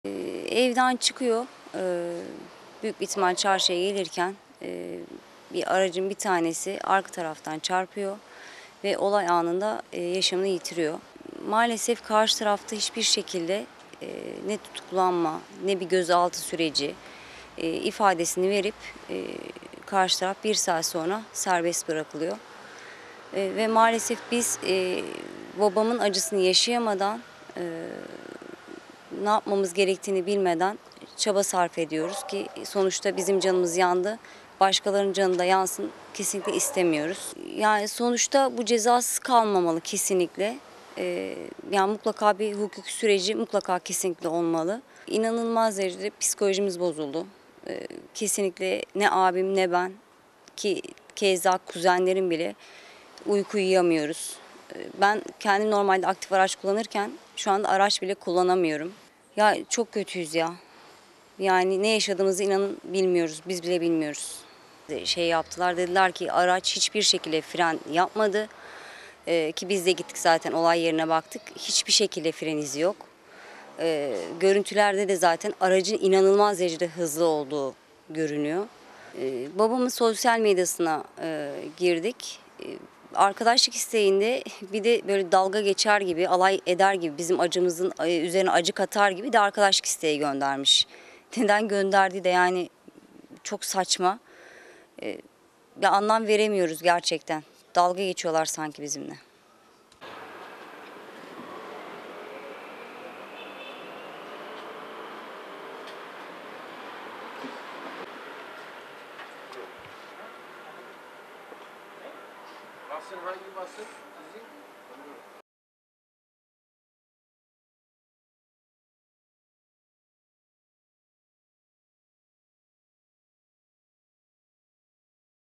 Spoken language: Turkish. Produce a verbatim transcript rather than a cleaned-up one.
Ee, evden çıkıyor. Ee, büyük bir ihtimal çarşıya gelirken e, bir aracın bir tanesi arka taraftan çarpıyor ve olay anında e, yaşamını yitiriyor. Maalesef karşı tarafta hiçbir şekilde e, ne tutuklanma ne bir gözaltı süreci e, ifadesini verip e, karşı taraf bir saat sonra serbest bırakılıyor. E, ve maalesef biz e, babamın acısını yaşayamadan e, ne yapmamız gerektiğini bilmeden çaba sarf ediyoruz ki sonuçta bizim canımız yandı. Başkalarının canı da yansın kesinlikle istemiyoruz. Yani sonuçta bu cezasız kalmamalı kesinlikle. Ee, yani mutlaka bir hukuk süreci mutlaka kesinlikle olmalı. İnanılmaz derecede psikolojimiz bozuldu. Ee, kesinlikle ne abim ne ben ki keza kuzenlerim bile uyku uyuyamıyoruz. Ee, Ben kendim normalde aktif araç kullanırken şu anda araç bile kullanamıyorum. Ya çok kötüyüz ya. Yani ne yaşadığımızı inanın bilmiyoruz. Biz bile bilmiyoruz. Şey yaptılar, dediler ki araç hiçbir şekilde fren yapmadı. Ee, ki biz de gittik zaten olay yerine baktık. Hiçbir şekilde fren izi yok. Ee, görüntülerde de zaten aracın inanılmaz derecede hızlı olduğu görünüyor. Ee, babamın sosyal medyasına e, girdik. Ee, arkadaşlık isteğinde bir de böyle dalga geçer gibi, alay eder gibi, bizim acımızın e, üzerine acı katar gibi de arkadaşlık isteği göndermiş. Neden gönderdiği de yani çok saçma. Ee, bir anlam veremiyoruz gerçekten. Dalga geçiyorlar sanki bizimle. Basın hangi basın? Sizin?